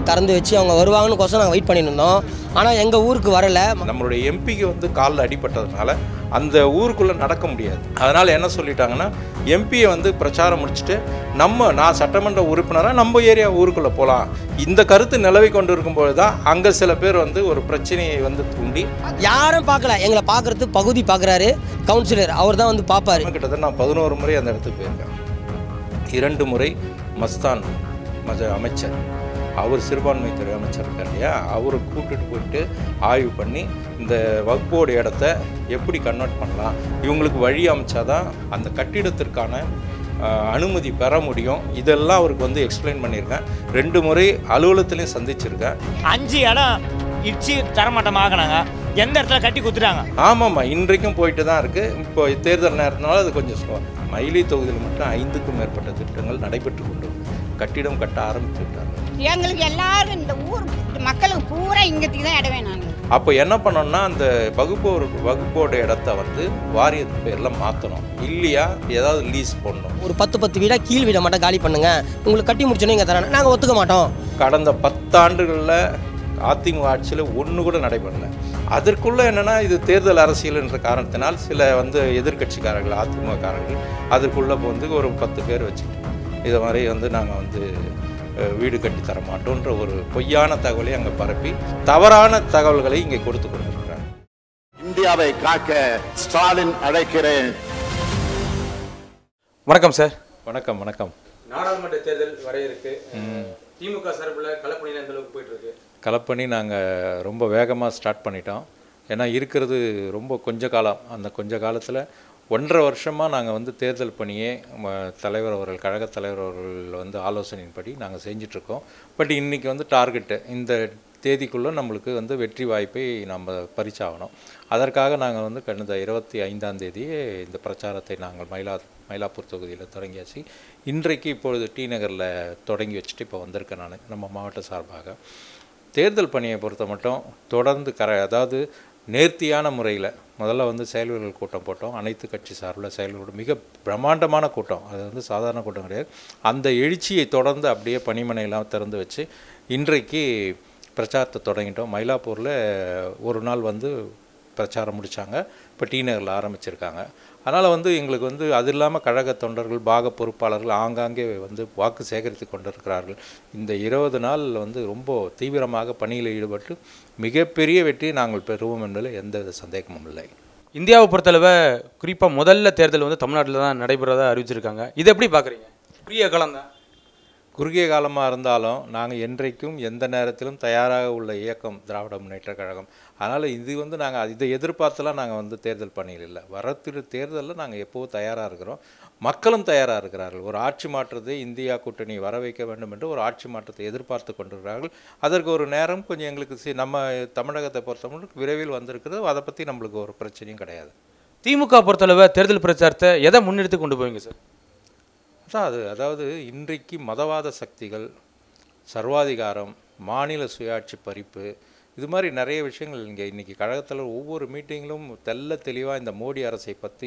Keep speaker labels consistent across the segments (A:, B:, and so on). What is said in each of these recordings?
A: வழியை திறந்து வச்சு அவங்க வருவாங்கன்னு கோசம் நாங்கள் வெயிட் பண்ணியிருந்தோம். ஆனால் எங்கள் ஊருக்கு வரலை.
B: நம்மளுடைய எம்பிக்கு வந்து காலில் அடிபட்டதுனால அந்த ஊருக்குள்ளே நடக்க முடியாது. அதனால் என்ன சொல்லிட்டாங்கன்னா, எம்பியை வந்து பிரச்சாரம் முடிச்சுட்டு நான் சட்டமன்ற உறுப்பினராக நம்ம ஏரியா ஊருக்குள்ளே போகலாம். இந்த கருத்து நிலவி கொண்டு இருக்கும்போது தான் அங்கே சில பேர் வந்து ஒரு பிரச்சனையை வந்து தூண்டி
A: யாரும் பார்க்கல. எங்களை பார்க்குறது பகுதி பார்க்குறாரு கவுன்சிலர், அவர் தான் வந்து பார்ப்பாரு.
B: கிட்டத்தட்ட நான் 11 முறை அந்த இடத்துக்கு போயிருக்கேன். 2 முறை மஸ்தான் அமைச்சர், அவர் சிறுபான்மைத்துறை அமைச்சர் இருக்கார் இல்லையா, அவரை கூப்பிட்டுட்டு போயிட்டு ஆய்வு பண்ணி இந்த வக்போர்டு இடத்த எப்படி கன்வெர்ட் பண்ணலாம், இவங்களுக்கு வழி அமைச்சாதான் அந்த கட்டிடத்திற்கான அனுமதி பெற முடியும். இதெல்லாம் அவருக்கு வந்து எக்ஸ்பிளைன் பண்ணியிருக்கேன். 2 முறை அலுவலகத்துலேயும் சந்திச்சிருக்கேன்.
C: 5 இடம் இடிச்சு தரமாட்டமாகனாங்க, எந்த இடத்துல கட்டி கொடுத்துட்டாங்க.
B: ஆமாம்மா, இன்றைக்கும் போயிட்டு தான் இருக்குது. இப்போ தேர்தல் நேரத்தினால அது கொஞ்சம் ஸ்லோ. மயிலை தொகுதியில் மட்டும் 5க்கும் மேற்பட்ட திட்டங்கள் நடைபெற்று கொண்டு கட்டிடம் கட்ட ஆரம்பித்து விட்டாங்க.
D: எங்களுக்கு எல்லாரும் இந்த ஊர் மக்களுக்கு பூரா இங்கத்துக்கு தான் இடம் வேணாங்க.
B: அப்போ என்ன பண்ணோம்னா, அந்த வகுப்போட இடத்த வந்து வாரியத்து பேரில் மாற்றணும், இல்லையா ஏதாவது லீஸ் போடணும்.
A: ஒரு 10 வீடாக கீழ் வீடை மட்டும் காலி பண்ணுங்க, உங்களுக்கு கட்டி முடிச்சோன்னே இங்கே தரேன், நாங்கள் ஒத்துக்க மாட்டோம்.
B: கடந்த 10 ஆண்டுகளில் அதிமுக ஆட்சியில் ஒன்று கூட நடைபெறல. அதற்குள்ளே என்னென்னா, இது தேர்தல் அரசியல் என்ற காரணத்தினால் சில வந்து எதிர்கட்சிக்காரர்கள் அதிமுக காரர்கள் அதற்குள்ளே வந்து ஒரு 10 பேர் வச்சுக்கிட்டு இதை மாதிரி வந்து நாங்கள் வந்து வீடு கட்டி தர மாட்டோன்ற ஒரு பொய்யான தகவலை அங்கே பரப்பி தவறான தகவல்களை இங்கே கொடுத்து கொண்டிருக்கிறாங்க.
E: இந்தியாவை காக்க ஸ்டாலின் அழைக்கிறேன்.
F: வணக்கம் சார்.
B: வணக்கம்.
F: நாடாளுமன்ற தேர்தல் வர இருக்கு. திமுக சார்பில் களப்பணி எந்த அளவுக்கு போயிட்டு இருக்கு? களப்பணி
B: நாங்கள் ரொம்ப வேகமாக ஸ்டார்ட் பண்ணிட்டோம். ஏன்னா இருக்கிறது ரொம்ப கொஞ்ச காலம். அந்த கொஞ்ச காலத்தில் 1.5 வருஷமாக நாங்கள் வந்து தேர்தல் பணியே தலைவர் அவர்கள், கழக தலைவர் அவர்கள் வந்து ஆலோசனையின்படி நாங்கள் செஞ்சிட்ருக்கோம். பட் இன்றைக்கி வந்து டார்கெட்டு இந்த தேதிக்குள்ளே நம்மளுக்கு வந்து வெற்றி வாய்ப்பை நம்ம பறிச்சாகணும். அதற்காக நாங்கள் வந்து கடந்த 25ஆம் தேதியே இந்த பிரச்சாரத்தை நாங்கள் மயிலாப்பூர் தொகுதியில் தொடங்கியாச்சு. இன்றைக்கு இப்பொழுது டி நகரில் தொடங்கி வச்சுட்டு இப்போ வந்திருக்கேன் நான் நம்ம மாவட்ட சார்பாக. தேர்தல் பணியை பொறுத்த மட்டும் தொடர்ந்து அதாவது நேர்த்தியான முறையில் முதல்ல வந்து செயல்வீரர்கள் கூட்டம் போட்டோம். அனைத்து கட்சி சார்பில் செயல்வீரர்கள் மிக பிரம்மாண்டமான கூட்டம், அது வந்து சாதாரண கூட்டம் கிடையாது. அந்த எழுச்சியை தொடர்ந்து அப்படியே பணிமனையெல்லாம் திறந்து வச்சு இன்றைக்கு பிரச்சாரத்தை தொடங்கிட்டோம். மயிலாப்பூரில் ஒரு நாள் வந்து பிரச்சாரம் முடித்தாங்க, இப்போ டி நகரில் ஆரம்பிச்சிருக்காங்க. அதனால் வந்து எங்களுக்கு வந்து அது இல்லாமல் கழக தொண்டர்கள், பாக பொறுப்பாளர்கள் ஆங்காங்கே வந்து வாக்கு சேகரித்து கொண்டிருக்கிறார்கள். இந்த 20 நாள் வந்து ரொம்ப தீவிரமாக பணியில் ஈடுபட்டு மிகப்பெரிய வெற்றியை நாங்கள் பெறுவோம் என்பதில் எந்தவித சந்தேகமும் இல்லை.
F: இந்தியாவை பொறுத்தளவு குறிப்பாக முதல்ல தேர்தல் வந்து தமிழ்நாட்டில் தான் நடைபெறதா அறிவிச்சிருக்காங்க. இது எப்படி பார்க்குறீங்க? குறுகிய காலம் தான்,
B: குறுகிய காலமாக இருந்தாலும் நாங்கள் என்றைக்கும் எந்த நேரத்திலும் தயாராக உள்ள இயக்கம் திராவிட முன்னேற்ற கழகம். அதனால் இது வந்து நாங்கள் இதை எதிர்பார்த்துலாம் நாங்கள் வந்து தேர்தல் பணியில் இல்லை. தேர்தலில் நாங்கள் எப்போவும் தயாராக இருக்கிறோம். மக்களும் தயாராக இருக்கிறார்கள். ஒரு ஆட்சி மாற்றத்தை இந்தியா கூட்டணி வர வைக்க வேண்டும் என்று ஒரு ஆட்சி மாற்றத்தை எதிர்பார்த்து கொண்டிருக்கிறார்கள். அதற்கு ஒரு நேரம் கொஞ்சம் எங்களுக்கு நம்ம தமிழகத்தை பொறுத்தவரைக்கும் விரைவில் வந்திருக்கிறது. அதை பற்றி நம்மளுக்கு ஒரு பிரச்சனையும் கிடையாது.
F: திமுக பொறுத்தளவு தேர்தல் பிரச்சாரத்தை எதை முன்னெடுத்து கொண்டு போவீங்க சார்?
B: அதாவது இன்றைக்கு மதவாத சக்திகள், சர்வாதிகாரம், மாநில சுயாட்சி பறிப்பு, இது மாதிரி நிறைய விஷயங்கள் இன்றைக்கி கழகத்தில் ஒவ்வொரு மீட்டிங்கிலும் தெளிவாக இந்த மோடி அரசை பற்றி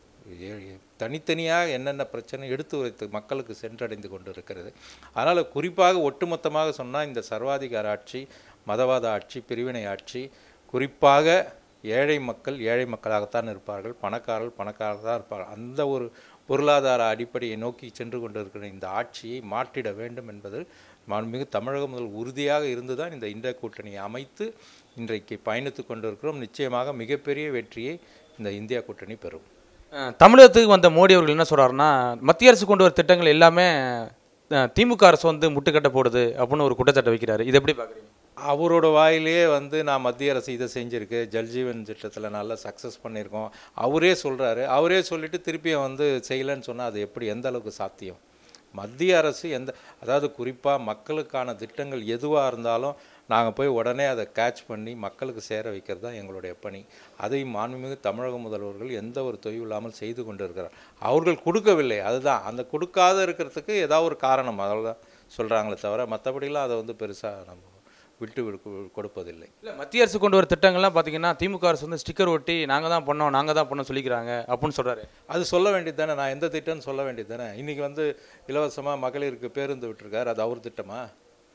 B: தனித்தனியாக என்னென்ன பிரச்சனை எடுத்து வைத்து மக்களுக்கு சென்றடைந்து கொண்டு இருக்கிறது. அதனால் குறிப்பாக ஒட்டுமொத்தமாக சொன்னால் இந்த சர்வாதிகார ஆட்சி, மதவாத ஆட்சி, பிரிவினை ஆட்சி, குறிப்பாக ஏழை மக்களாகத்தான் இருப்பார்கள், பணக்காரர்கள் தான் இருப்பார்கள். அந்த ஒரு பொருளாதார அடிப்படையை நோக்கி சென்று கொண்டிருக்கிற இந்த ஆட்சியை மாற்றிட வேண்டும் என்பது மாண்புமிகு தமிழகம் முதல் உறுதியாக இருந்து தான் இந்த இந்தியா கூட்டணியை அமைத்து இன்றைக்கு பயணித்து கொண்டிருக்கிறோம். நிச்சயமாக மிகப்பெரிய வெற்றியை இந்த இந்தியா கூட்டணி பெறும்.
F: தமிழகத்துக்கு வந்த மோடி அவர்கள் என்ன சொல்கிறாருன்னா, மத்திய அரசு கொண்டு வர திட்டங்கள் எல்லாமே திமுக அரசு வந்து முட்டுக்கட்டை போடுது அப்படின்னு ஒரு குற்றச்சாட்டை வைக்கிறாரு. இது எப்படி பார்க்குறீங்க?
B: அவரோட வாயிலேயே வந்து நான் மத்திய அரசு இதை செஞ்சுருக்கு, ஜல்ஜீவன் திட்டத்தில் நல்லா சக்ஸஸ் பண்ணியிருக்கோம் அவரே சொல்கிறாரு. அவரே சொல்லிவிட்டு திருப்பியும் வந்து செய்யலைன்னு சொன்னால் அது எப்படி, எந்த அளவுக்கு சாத்தியம்? மத்திய அரசு அதாவது குறிப்பாக மக்களுக்கான திட்டங்கள் எதுவாக இருந்தாலும் நாங்கள் போய் உடனே அதை கேட்ச் பண்ணி மக்களுக்கு சேர வைக்கிறது தான் எங்களுடைய பணி. அதை மாண்புமிகு தமிழக முதல்வர்கள் எந்த ஒரு தொய்வு இல்லாமல் செய்து கொண்டு இருக்கிறார். அவர்கள் கொடுக்கவில்லை, அதுதான் அந்த கொடுக்காத இருக்கிறதுக்கு ஏதாவது ஒரு காரணம் அதெல்லாம் சொல்கிறாங்களே தவிர மற்றபடிலாம் அதை வந்து பெருசாக நம்ம விட்டு கொடுப்பதில்லை.
F: இல்லை, மத்திய அரசு கொண்டு வர திட்டங்கள்லாம் பார்த்தீங்கன்னா திமுக அரசு வந்து ஸ்டிக்கர் ஒட்டி நாங்கள் தான் பண்ணோம் சொல்லிக்கிறாங்க அப்படின்னு சொல்கிறாரு.
B: அது சொல்ல வேண்டியது தானே, நான் எந்த திட்டம்னு சொல்ல வேண்டியது தானே. இன்றைக்கி வந்து இலவசமாக மகளிருக்கு பேருந்து விட்டுருக்கார், அது அவர் திட்டமா?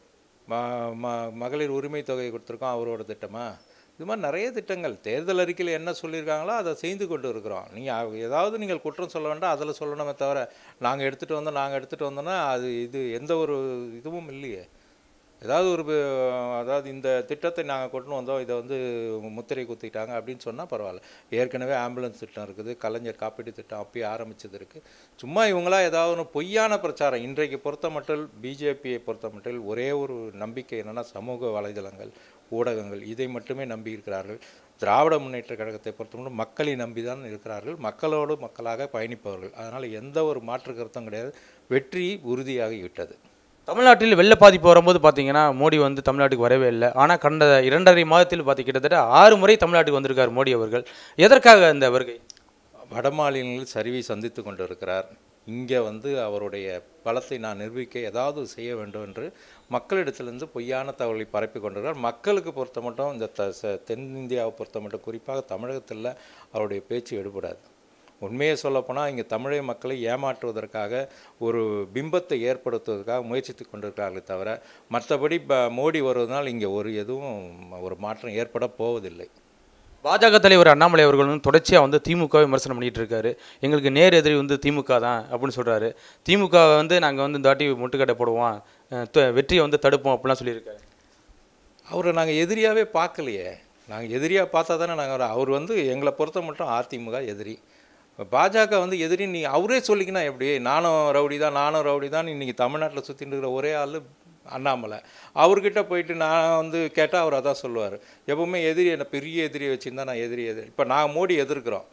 B: மகளிர் உரிமை தொகை கொடுத்துருக்கோம், அவரோட திட்டமா? இது மாதிரி நிறைய திட்டங்கள் தேர்தல் அறிக்கையில் என்ன சொல்லியிருக்காங்களோ அதை செய்து கொண்டு இருக்கிறோம். நீங்கள் ஏதாவது நீங்கள் குற்றம் சொல்ல வேண்டாம், அதில் சொல்லணுமே தவிர நாங்கள் எடுத்துகிட்டு வந்தோம்னா அது இது எந்த ஒரு இதுவும் இல்லையே. ஏதாவது அதாவது இந்த திட்டத்தை நாங்கள் கொண்டு வந்தோம், இதை வந்து முத்திரை குத்திட்டாங்க அப்படின்னு சொன்னால் பரவாயில்ல. ஏற்கனவே ஆம்புலன்ஸ் திட்டம் இருக்குது, கலைஞர் காப்பீட்டு திட்டம் அப்பயே ஆரம்பித்தது இருக்குது. சும்மா இவங்களா ஏதாவது ஒன்று பொய்யான பிரச்சாரம். இன்றைக்கு பொறுத்த மட்டும் பிஜேபியை பொறுத்த மட்டும் ஒரே ஒரு நம்பிக்கை என்னென்னா சமூக வலைதளங்கள், ஊடகங்கள் இதை மட்டுமே நம்பி இருக்கிறார்கள். திராவிட முன்னேற்ற கழகத்தை பொறுத்தமட்டும் மக்களை நம்பி தான் இருக்கிறார்கள், மக்களோடு மக்களாக பயணிப்பவர்கள். அதனால் எந்த ஒரு மாற்று கருத்தும் கிடையாது. வெற்றி உறுதியாகிவிட்டது.
F: தமிழ்நாட்டில் வெள்ள பாதிப்பு வரும்போது பார்த்தீங்கன்னா மோடி வந்து தமிழ்நாட்டுக்கு வரவே இல்லை. ஆனால் கடந்த 2.5 மாதத்தில் கிட்டத்தட்ட 6 முறை தமிழ்நாட்டுக்கு வந்திருக்கார் மோடி அவர்கள். எதற்காக இந்த வருகை?
B: வட மாநிலங்களில் சரிவை சந்தித்து கொண்டு இருக்கிறார். இங்கே வந்து அவருடைய பலத்தை நான் நிரூபிக்க ஏதாவது செய்ய வேண்டும் என்று மக்களிடத்திலிருந்து பொய்யான தகவலை பரப்பி கொண்டிருக்கிறார். மக்களுக்கு பொறுத்த மட்டும் இந்த தென்னிந்தியாவை பொறுத்த மட்டும் குறிப்பாக தமிழகத்தில் அவருடைய பேச்சு எடுபடாது. உண்மையை சொல்லப்போனால் இங்கே தமிழக மக்களை ஏமாற்றுவதற்காக ஒரு பிம்பத்தை ஏற்படுத்துவதற்காக முயற்சித்து கொண்டிருக்கிறார்களே தவிர மற்றபடி மோடி வருவதனால் இங்கே ஒரு மாற்றம் ஏற்பட போவதில்லை.
F: பாஜக தலைவர் அண்ணாமலை அவர்கள் வந்து தொடர்ச்சியாக வந்து திமுகவை விமர்சனம் பண்ணிகிட்டு இருக்காரு. எங்களுக்கு நேர் எதிரி வந்து திமுக தான் அப்படின்னு சொல்கிறாரு. திமுக வந்து நாங்கள் வந்து இந்த வாட்டி முட்டுக்கட்டை போடுவோம், வெற்றியை வந்து தடுப்போம் அப்படிலாம் சொல்லியிருக்காரு.
B: அவரை நாங்கள் எதிரியாகவே பார்க்கலையே. நாங்கள் எதிரியாக பார்த்தா தானே அவர் வந்து எங்களை பொறுத்த மட்டும் அதிமுக எதிரி, பாஜக வந்து எதிரி. நீ அவரே சொல்லிக்கினா எப்படி? நானும் ரவுடி தான் இன்றைக்கி தமிழ்நாட்டில் சுற்றிட்டு இருக்கிற ஒரே ஆள் அண்ணாமலை. அவர்கிட்ட போயிட்டு நான் வந்து கேட்டால் அவர் அதான் சொல்லுவார். எப்போவுமே எதிரி என்ன பெரிய எதிரியை வச்சுருந்தா நான் எதிரி. இப்போ நாங்கள் மோடி எதிர்க்கிறோம்.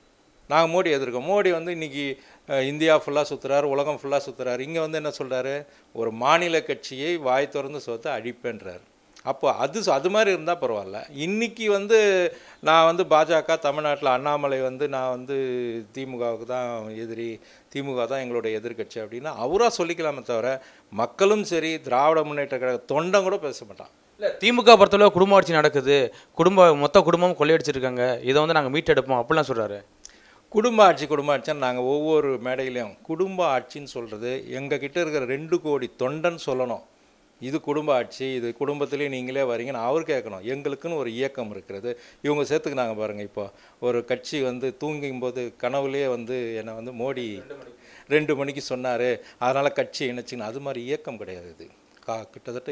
B: மோடி வந்து இன்றைக்கி இந்தியா ஃபுல்லாக சுற்றுறாரு, உலகம் ஃபுல்லாக சுற்றுறாரு. இங்கே வந்து என்ன சொல்கிறாரு? ஒரு மாநில கட்சியை வாய் திறந்து சொத்தை அழிப்பேன்றார். அப்போ அது மாதிரி இருந்தால் பரவாயில்ல. இன்றைக்கி வந்து நான் வந்து பாஜக தமிழ்நாட்டில் அண்ணாமலை வந்து நான் வந்து திமுகவுக்கு தான் எதிரி, திமுக தான் எங்களுடைய எதிர்கட்சி அப்படின்னா அவராக சொல்லிக்கலாமே தவிர மக்களும் சரி திராவிட முன்னேற்ற கழக தொண்டம் கூட பேச மாட்டான்.
F: இல்லை, திமுக பொறுத்தளவு குடும்ப ஆட்சி நடக்குது, மொத்த குடும்பமும் கொள்ளையடிச்சிருக்காங்க, இதை வந்து நாங்கள் மீட்டெடுப்போம் அப்படிலாம் சொல்கிறாரு.
B: குடும்ப ஆட்சின்னு நாங்கள் ஒவ்வொரு மேடையிலையும் குடும்ப ஆட்சின்னு சொல்கிறது எங்கள் கிட்டே இருக்கிற 2 கோடி தொண்டன் சொல்லணும். இது குடும்ப ஆட்சி, இது குடும்பத்திலே நீங்களே வரீங்கன்னு அவர் கேட்கணும். எங்களுக்குன்னு ஒரு இயக்கம் இருக்கிறது. இவங்க சேர்த்துக்கு நாங்கள் பாருங்கள், இப்போ ஒரு கட்சி வந்து தூங்கும்போது கனவுலேயே வந்து என்னை வந்து மோடி 2 மணிக்கு சொன்னார், அதனால் கட்சி இணைச்சின்னு அது மாதிரி இயக்கம் கிடையாது. இது கிட்டத்தட்ட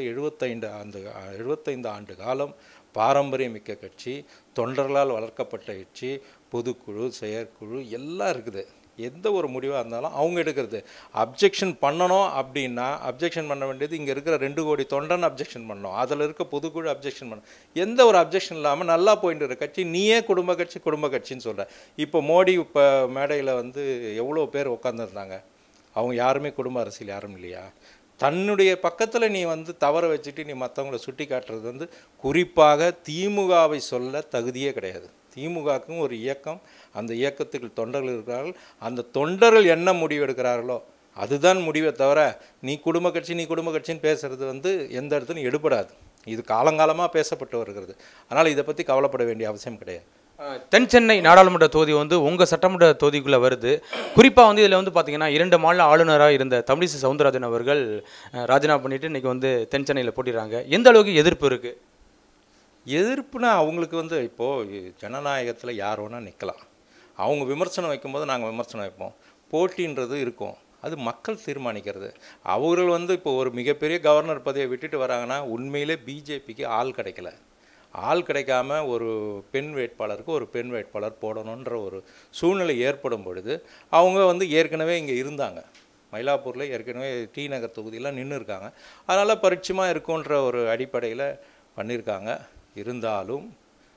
B: 75 ஆண்டு காலம் பாரம்பரியமிக்க கட்சி, தொண்டர்களால் வளர்க்கப்பட்ட கட்சி, பொதுக்குழு, செயற்குழு எல்லாம் இருக்குது. எந்த ஒரு முடிவாக இருந்தாலும் அவங்க எடுக்கிறது. அப்ஜெக்ஷன் பண்ணணும் அப்படின்னா அப்ஜெக்ஷன் பண்ண வேண்டியது இங்கே இருக்கிற 2 கோடி தொண்டன் அப்ஜெக்ஷன் பண்ணணும். அதில் இருக்க பொதுக்குழு அப்ஜெக்ஷன் பண்ணணும். எந்த ஒரு அப்ஜெக்ஷன் இல்லாமல் நல்லா போயிட்டு இருக்க கட்சி நீயே குடும்ப கட்சின்னு சொல்கிற. இப்போ மோடி இப்போ மேடையில் வந்து எவ்வளோ பேர் உட்காந்துருந்தாங்க, அவங்க யாருமே குடும்ப அரசியல் யாரும் இல்லையா? தன்னுடைய பக்கத்தில் நீ வந்து தவற வச்சுட்டு நீ மற்றவங்கள சுட்டி காட்டுறது வந்து குறிப்பாக திமுகவை சொல்ல தகுதியே கிடையாது. திமுகவுக்கும் ஒரு இயக்கம், அந்த இயக்கத்துக்கு தொண்டர்கள் இருக்கிறார்கள். அந்த தொண்டர்கள் என்ன முடிவு எடுக்கிறார்களோ அதுதான் முடிவை தவிர நீ குடும்ப கட்சின்னு பேசுகிறது வந்து எந்த இடத்துலையும் எடுபடாது. இது காலங்காலமாக பேசப்பட்டு வருகிறது. அதனால் இதை பற்றி கவலைப்பட வேண்டிய அவசியம் கிடையாது.
F: தென் சென்னை நாடாளுமன்ற தொகுதி வந்து உங்கள் சட்டமன்ற தொகுதிக்குள்ளே வருது. குறிப்பாக வந்து இதில் வந்து பார்த்தீங்கன்னா 2 மாநில ஆளுநராக இருந்த தமிழிசை சவுந்தரராஜன் அவர்கள் ராஜினாமா பண்ணிவிட்டு இன்றைக்கி வந்து தென் சென்னையில் போட்டிடுறாங்க. எந்த அளவுக்கு எதிர்ப்பு இருக்குது?
B: எதிர்ப்புனா அவங்களுக்கு வந்து இப்போது ஜனநாயகத்தில் யார் வேணால் நிற்கலாம். அவங்க விமர்சனம் வைக்கும்போது நாங்கள் விமர்சனம் வைப்போம். போட்டின்றது இருக்கும், அது மக்கள் தீர்மானிக்கிறது. அவர்கள் வந்து இப்போ ஒரு மிகப்பெரிய கவர்னர் பதவியை விட்டுட்டு வராங்கன்னா உண்மையிலே பிஜேபிக்கு ஆள் கிடைக்கல. ஆள் கிடைக்காம ஒரு பெண் வேட்பாளர் போடணுன்ற ஒரு சூழ்நிலை ஏற்படும் பொழுது அவங்க வந்து ஏற்கனவே இங்கே இருந்தாங்க. மயிலாப்பூரில் ஏற்கனவே டி நகர் தொகுதியெலாம் நின்று இருக்காங்க. அதனால் பரிட்சமாக இருக்குன்ற ஒரு அடிப்படையில் பண்ணியிருக்காங்க. இருந்தாலும்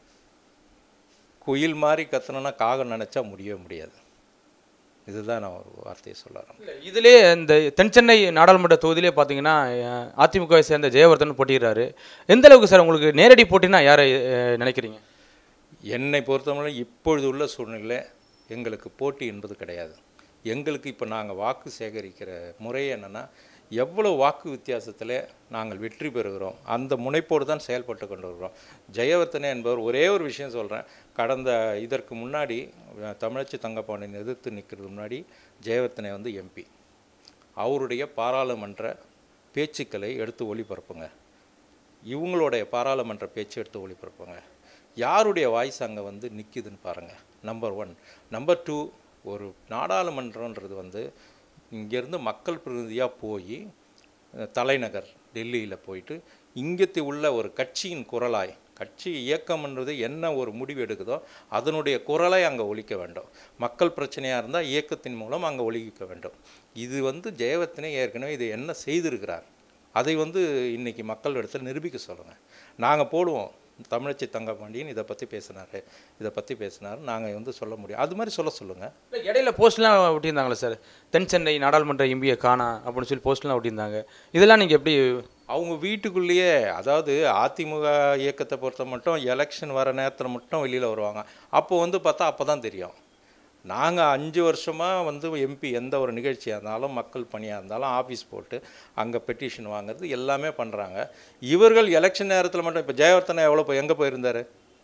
B: குயில் மாதிரி கத்தணுன்னா காகம் நினச்சா முடியவே முடியாது. இதுதான் நான் ஒரு வார்த்தையை சொல்லுறேன்.
F: இதிலே இந்த தென் சென்னை நாடாளுமன்ற தொகுதியிலே பார்த்தீங்கன்னா அதிமுகவை சேர்ந்த ஜெயவர்தன் போட்டிடுறாரு. எந்த அளவுக்கு சார் உங்களுக்கு நேரடி போட்டினா யாரை நினைக்கிறீங்க?
B: என்னை பொறுத்தவரை இப்பொழுது உள்ள சூழ்நிலை எங்களுக்கு போட்டி என்பது கிடையாது. எங்களுக்கு இப்போ நாங்கள் வாக்கு சேகரிக்கிற முறை என்னென்னா எவ்வளோ வாக்கு வித்தியாசத்தில் நாங்கள் வெற்றி பெறுகிறோம் அந்த முனைப்போடு தான் செயல்பட்டு கொண்டு வருகிறோம். ஜெயவர்தனே என்பவர் ஒரே ஒரு விஷயம் சொல்கிறேன். இதற்கு முன்னாடி தமிழச்சி தங்கப்பாண்டியன் எதிர்த்து நிற்கிறது முன்னாடி ஜெயவர்தனே வந்து எம்பி. அவருடைய பாராளுமன்ற பேச்சுக்களை எடுத்து ஒளிபரப்புங்க. இவங்களுடைய பாராளுமன்ற பேச்சு எடுத்து ஒளிபரப்புங்க. யாருடைய வாய்ஸ் அங்கே வந்து நிற்கிதுன்னு பாருங்கள். நம்பர் 1. நம்பர் 2, ஒரு நாடாளுமன்றன்றது வந்து இங்கேருந்து மக்கள் பிரதிநிதியாக போய் தலைநகர் டெல்லியில் போயிட்டு இங்கத்தி உள்ள ஒரு கட்சியின் குரலாய், கட்சி இயக்கம்ன்றது என்ன ஒரு முடிவு எடுக்குதோ அதனுடைய குரலை அங்கே ஒலிக்க வேண்டும். மக்கள் பிரச்சனையாக இருந்தால் இயக்கத்தின் மூலம் அங்கே ஒலிக்க வேண்டும். இது வந்து ஜெயவர்தனே ஏற்கனவே இதை என்ன செய்திருக்கிறார், அதை வந்து இன்றைக்கி மக்கள் இடத்துல நிரூபிக்க சொல்லுங்கள். நாங்கள் போடுவோம், தமிழச்சி தங்கபாண்டியன் இதை பற்றி பேசினார், நாங்கள் வந்து சொல்ல முடியும், அது மாதிரி சொல்லுங்கள்.
F: இடையில போஸ்ட்லாம் ஒட்டியிருந்தாங்களே சார், தென் சென்னை நாடாளுமன்ற எம்பியை காணா அப்படின்னு சொல்லி போஸ்ட்லாம் ஒட்டியிருந்தாங்க. இதெல்லாம் நீங்கள் எப்படி?
B: அவங்க வீட்டுக்குள்ளேயே, அதாவது அதிமுக இயக்கத்தை பொறுத்த மட்டும் எலெக்ஷன் வர நேரத்தில் மட்டும் வெளியில் வருவாங்க. அப்போ வந்து பார்த்தா அப்போ தான் தெரியும். நாங்கள் 5 வருஷமாக வந்து எம்பி எந்த ஒரு நிகழ்ச்சியாக இருந்தாலும், மக்கள் பணியாக இருந்தாலும் ஆஃபீஸ் போட்டு அங்கே பெட்டிஷன் வாங்குறது எல்லாமே பண்ணுறாங்க. இவர்கள் எலெக்ஷன் நேரத்தில் மட்டும், இப்போ ஜெயவர்தனை எங்கே போயிருந்தார்?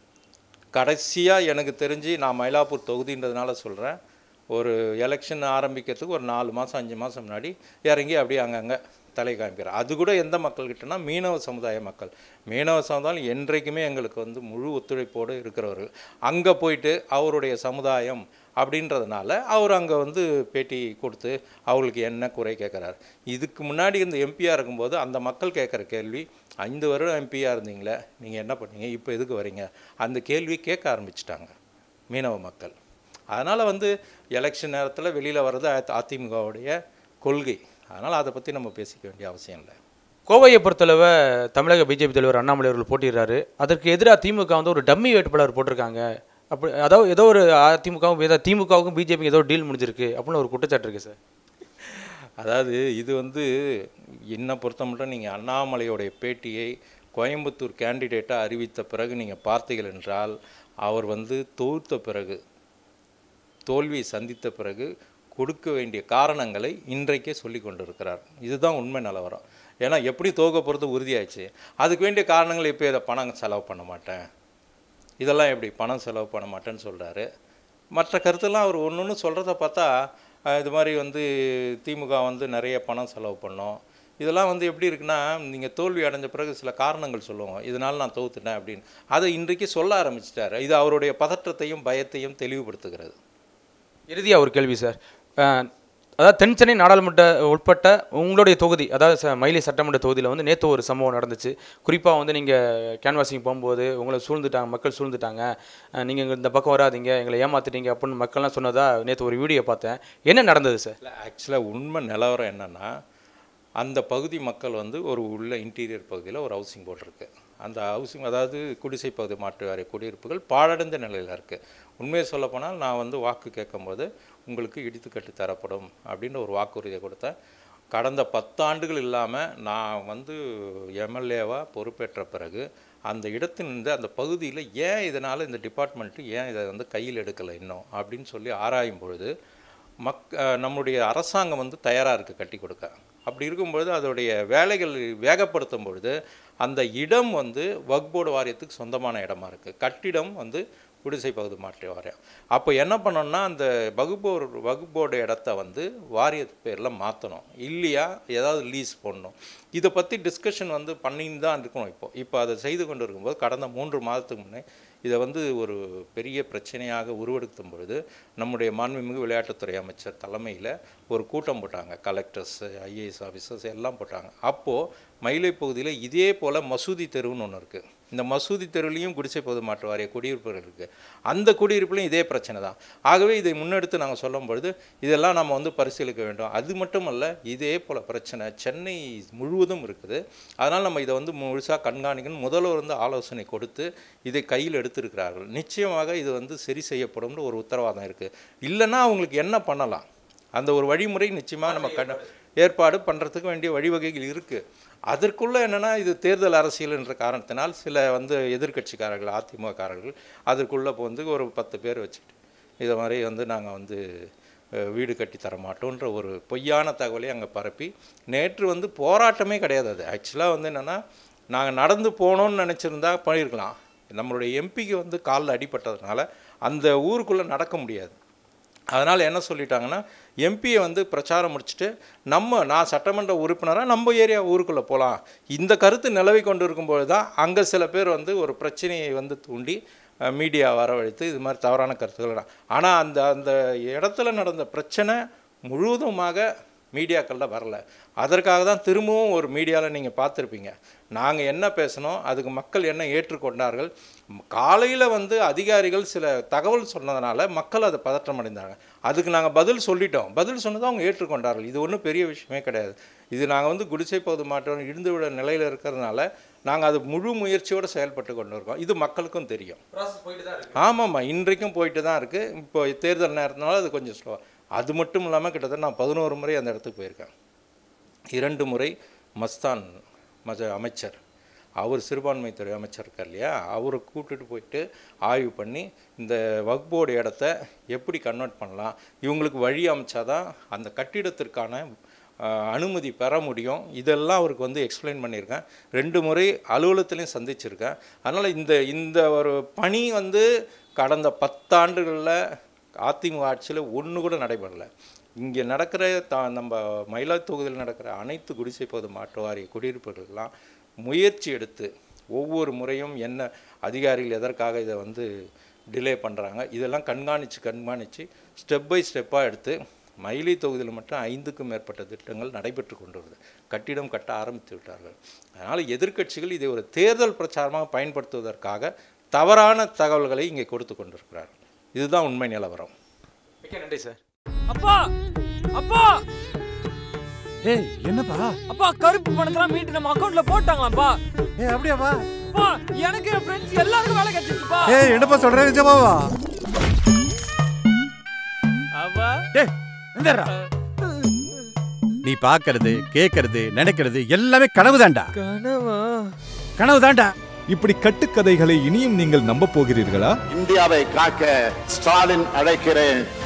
B: கடைசியாக எனக்கு தெரிஞ்சு, நான் மயிலாப்பூர் தொகுதின்றதுனால சொல்கிறேன், ஒரு எலெக்ஷன் ஆரம்பிக்கிறதுக்கு ஒரு 4 மாதம் 5 மாதம் முன்னாடி இறங்கி அப்படியே அங்கங்கே தலை காமிக்கிறார். அது கூட எந்த மக்கள்கிட்டனா மீனவ சமுதாய மக்கள். மீனவ சமுதாயம் என்றைக்குமே எங்களுக்கு வந்து முழு ஒத்துழைப்போடு இருக்கிறவர்கள். அங்கே போயிட்டு அவருடைய சமுதாயம் அப்படின்றதுனால அவர் அங்கே வந்து பேட்டி கொடுத்து அவங்களுக்கு என்ன குறை கேட்குறாரு. இதுக்கு முன்னாடி இந்த எம்பியாக இருக்கும்போது அந்த மக்கள் கேட்குற கேள்வி, 5 வருடம் எம்பியாக இருந்தீங்களே, நீங்கள் என்ன பண்ணீங்க, இப்போ எதுக்கு வரீங்க, அந்த கேள்வி கேட்க ஆரம்பிச்சிட்டாங்க மீனவ மக்கள். அதனால் வந்து எலெக்ஷன் நேரத்தில் வெளியில் வர்றது அதிமுகவுடைய கொள்கை. அதனால் அதை பற்றி நம்ம பேசிக்க வேண்டிய அவசியம் இல்லை.
F: கோவையை பொறுத்தளவு தமிழக பிஜேபி தலைவர் அண்ணாமலை அவர்கள் போட்டிடுறாரு. அதற்கு எதிராக திமுக வந்து ஒரு டம்மி வேட்பாளர் போட்டிருக்காங்க. அப்படி அதாவது ஏதோ ஒரு திமுகவுக்கும் பிஜேபிக்கும் ஏதோ டீல் முடிஞ்சிருக்கு அப்படின்னு ஒரு குற்றச்சாட்டு இருக்குது சார்.
B: அதாவது இது வந்து என்னை பொறுத்த மட்டும் நீங்கள் அண்ணாமலையோடைய பேட்டியை கோயம்புத்தூர் கேண்டிடேட்டாக அறிவித்த பிறகு நீங்கள் பார்த்தீர்கள் என்றால், அவர் வந்து தோல்வியை சந்தித்த பிறகு கொடுக்க வேண்டிய காரணங்களை இன்றைக்கே சொல்லி கொண்டு இருக்கிறார். இதுதான் உண்மை நிலவரம். ஏன்னா எப்படி தோக்க போகிறது உறுதியாயிடுச்சு, அதுக்கு வேண்டிய காரணங்கள் இப்போ இதை பணம் செலவு பண்ண மாட்டேன், இதெல்லாம் எப்படி பணம் செலவு பண்ண மாட்டேன்னு சொல்கிறாரு. மற்ற கருத்தெல்லாம் அவர் ஒன்று சொல்கிறத பார்த்தா, இது மாதிரி வந்து திமுக வந்து நிறைய பணம் செலவு பண்ணோம், இதெல்லாம் வந்து எப்படி இருக்குன்னா, நீங்கள் தோல்வி அடைஞ்ச பிறகு சில காரணங்கள் சொல்லுவோம், இதனால் நான் தோத்துட்டேன் அப்படின்னு. அதை இன்றைக்கே சொல்ல ஆரம்பிச்சிட்டாரு. இது அவருடைய பதற்றத்தையும் பயத்தையும் தெளிவுபடுத்துகிறது.
F: இறுதியாக ஒரு கேள்வி சார், அதாவது தென் சென்னை நாடாளுமன்ற உட்பட்ட உங்களுடைய தொகுதி, அதாவது மயிலை சட்டமன்ற தொகுதியில் வந்து நேற்று ஒரு சம்பவம் நடந்துச்சு. குறிப்பாக வந்து நீங்கள் கேன்வாசிங் போகும்போது உங்களை மக்கள் சூழ்ந்துட்டாங்க, நீங்கள் இந்த பக்கம் வராதிங்க, எங்களை ஏமாற்றிட்டீங்க அப்படின்னு மக்கள்லாம் சொன்னதாக நேற்று ஒரு வீடியோ பார்த்தேன். என்ன நடந்தது சார்?
B: ஆக்சுவலாக உண்மை நிலவரம் என்னென்னா, அந்த பகுதி மக்கள் வந்து உள்ள இன்டீரியர் பகுதியில் ஒரு ஹவுசிங் போர்டு இருக்குது. அந்த ஹவுசிங், அதாவது குடிசை பகுதி மாற்று வாரிய குடியிருப்புகள் பாழடைந்த நிலையில் இருக்குது. உண்மையை சொல்லப்போனால் நான் வந்து வாக்கு கேட்கும்போது உங்களுக்கு இடித்து கட்டி தரப்படும் அப்படின்னு ஒரு வாக்குறுதியை கொடுத்தேன். கடந்த 10 ஆண்டுகள் இல்லாமல் நான் வந்து எம்எல்ஏவாக பொறுப்பேற்ற பிறகு அந்த இடத்திலிருந்து அந்த பகுதியில் ஏன் இதனால் இந்த டிபார்ட்மெண்ட்டு ஏன் இதை வந்து கையில் எடுக்கலை இன்னும் அப்படின்னு சொல்லி ஆராயும் பொழுது நம்முடைய அரசாங்கம் வந்து தயாராக இருக்குது கட்டி கொடுக்க. அப்படி இருக்கும்பொழுது அதோடைய வேலைகள் வேகப்படுத்தும் பொழுது அந்த இடம் வந்து வக்ஃப் போர்டு வாரியத்துக்கு சொந்தமான இடமா இருக்குது, கட்டிடம் வந்து குடிசை பகுதி மாற்று வாரியம். அப்போ என்ன பண்ணோம்னா, அந்த வக்ஃப் போர்டு இடத்த வந்து வாரியத்து பேரில் மாற்றணும், இல்லையா ஏதாவது லீஸ் போடணும். இதை பற்றி டிஸ்கஷன் வந்து பண்ணின்னு தான் இருக்கணும். இப்போ அதை செய்து கொண்டு இருக்கும்போது கடந்த 3 மாதத்துக்கு முன்னே இதை வந்து ஒரு பெரிய பிரச்சனையாக உருவெடுக்கும் பொழுது நம்முடைய மாண்புமிகு விளையாட்டுத்துறை அமைச்சர் தலைமையில் ஒரு கூட்டம் போட்டாங்க. கலெக்டர்ஸ், ஐஏஎஸ் ஆஃபீஸர்ஸ் எல்லாம் போட்டாங்க. அப்போது மயிலை பகுதியில் இதே போல் மசூதி தெருவுன்னு ஒன்று இருக்குது. இந்த மசூதி தெருவிலையும் குடிசை பகுதி மாற்று வாரிய குடியிருப்புகள் இருக்குது. அந்த குடியிருப்புலையும் இதே பிரச்சனை தான். ஆகவே இதை முன்னெடுத்து நாங்கள் சொல்லும் பொழுது இதெல்லாம் நம்ம வந்து பரிசீலிக்க வேண்டும். அது மட்டுமல்ல, இதே போல் பிரச்சனை சென்னை முழுவதும் இருக்குது. அதனால் நம்ம இதை வந்து முழுசாக கண்காணிக்கணும். முதல்வர் வந்து ஆலோசனை கொடுத்து இதை கையில் எடுத்திருக்கிறார்கள். நிச்சயமாக இது வந்து சரி செய்யப்படும்னு ஒரு உத்தரவாதம் இருக்குது. இல்லைன்னா அவங்களுக்கு என்ன பண்ணலாம், அந்த ஒரு வழிமுறை நிச்சயமாக நம்ம ஏற்பாடு பண்ணுறதுக்கு வேண்டிய வழிவகைகள் இருக்குது. அதற்குள்ளே என்னென்னா, இது தேர்தல் அரசியல் என்ற காரணத்தினால் சில வந்து எதிர்கட்சிக்காரர்கள், அதிமுககாரர்கள் அதற்குள்ளே வந்து ஒரு 10 பேர் வச்சுட்டு இதை மாதிரி வந்து நாங்கள் வந்து வீடு கட்டி தரமாட்டோன்ற ஒரு பொய்யான தகவலை அங்கே பரப்பி நேற்று வந்து போராட்டமே கிடையாது. அது ஆக்சுவலாக வந்து என்னென்னா, நாங்கள் நடந்து போகணுன்னு நினச்சிருந்தா பண்ணியிருக்கலாம். நம்மளுடைய எம்பிக்கு வந்து காலில் அடிபட்டதுனால அந்த ஊருக்குள்ளே நடக்க முடியாது. அதனால் என்ன சொல்லிட்டாங்கன்னா, எம்பியை வந்து பிரச்சாரம் முடிச்சுட்டு நான் சட்டமன்ற உறுப்பினராக நம்ம ஏரியா ஊருக்குள்ளே போகலாம், இந்த கருத்து நிலவி கொண்டு இருக்கும்போது தான் அங்கே சில பேர் வந்து ஒரு பிரச்சனையை வந்து தூண்டி மீடியா வரவழைத்து இது மாதிரி தவறான கருத்துக்கள். ஆனால் அந்த இடத்துல நடந்த பிரச்சனை முழுவதுமாக மீடியாக்களில் வரல. அதற்காக தான் திரும்பவும் ஒரு மீடியாவில் நீங்கள் பார்த்துருப்பீங்க, நாங்கள் என்ன பேசணும், அதுக்கு மக்கள் என்ன ஏற்றுக்கொண்டார்கள். காலையில் வந்து அதிகாரிகள் சில தகவல் சொன்னதுனால மக்கள் அதை பதற்றம் அடைந்தாங்க. அதுக்கு நாங்கள் பதில் சொல்லிட்டோம். பதில் சொன்னதை அவங்க ஏற்றுக்கொண்டார்கள். இது ஒன்றும் பெரிய விஷயமே கிடையாது. இது நாங்கள் வந்து குடிசை பகுதி மாற்றம் இடிந்து விட நிலையில் இருக்கிறதுனால நாங்கள் அது முழு முயற்சியோடு செயல்பட்டு கொண்டு இருக்கோம். இது மக்களுக்கும் தெரியும். ஆமாம்மா, இன்றைக்கும் போயிட்டு தான் இருக்குது. இப்போ தேர்தல் நேரத்தினால அது கொஞ்சம் ஸ்லோவாக. அது மட்டும் இல்லாமல் கிட்டத்தட்ட நான் 11 முறை அந்த இடத்துக்கு போயிருக்கேன். 2 முறை மஸ்தான் அமைச்சர், அவர் சிறுபான்மைத்துறை அமைச்சர் இருக்கார் இல்லையா, அவரை கூப்பிட்டுட்டு போயிட்டு ஆய்வு பண்ணி இந்த வக்ஃப் போர்டு இடத்த எப்படி கன்வெர்ட் பண்ணலாம், இவங்களுக்கு வழி அமைச்சாதான் அந்த கட்டிடத்திற்கான அனுமதி பெற முடியும், இதெல்லாம் அவருக்கு வந்து எக்ஸ்பிளைன் பண்ணியிருக்கேன். 2 முறை அலுவலகத்துலேயும் சந்திச்சிருக்கேன். அதனால் இந்த ஒரு பணி வந்து கடந்த 10 ஆண்டுகளில் அதிமுக ஆட்சியில் ஒன்று கூட நடைபெறலை. இங்கே நடக்கிற நம்ம மயிலாடுதுறை தொகுதியில் நடக்கிற அனைத்து குடிசை பகுதி மாற்று வாரிய குடியிருப்புகளெல்லாம் முயற்சி எடுத்து ஒவ்வொரு முறையும் என்ன அதிகாரிகள் எதற்காக இதை வந்து டிலே பண்ணுறாங்க, இதெல்லாம் கண்காணித்து ஸ்டெப் பை ஸ்டெப்பாக எடுத்து மயிலை தொகுதியில் மட்டும் 5க்கும் மேற்பட்ட திட்டங்கள் நடைபெற்று கொண்டு வருது. கட்டிடம் கட்ட ஆரம்பித்து விட்டார்கள். அதனால் எதிர்க்கட்சிகள் இதை ஒரு தேர்தல் பிரச்சாரமாக பயன்படுத்துவதற்காக தவறான தகவல்களை இங்கே கொடுத்து கொண்டிருக்கிறார்கள். இதுதான் உண்மை நிலவரம்.
F: நன்றி சார்.
C: அப்பா அப்பா
G: ஏய் என்னப்பா?
C: அப்பா கருப்பு பணத்தெல்லாம் மீட்டு நம்ம அக்கவுண்ட்ல போட்டாங்களாப்பா.
G: ஏய் அப்படியாப்பா?
C: அப்பா எனக்கு என் ஃப்ரெண்ட்ஸ் எல்லாருக்கும் வேலை கிடைச்சிச்சுப்பா.
G: ஏய் என்னப்பா சொல்ற, நிஜமாவா?
C: அப்பா
G: டேய் இந்தடா, நீ பாக்குறது கேக்குறது நினைக்கிறது எல்லாமே கனவுதான்டா.
C: கனவா?
G: கனவுதான்டா.
H: இப்படி கட்டுக்கதைகளை இனியும் நீங்கள் நம்ப போகிறீர்களா?
E: இந்தியாவை காக்க ஸ்டாலின் அழைக்கிறேன்.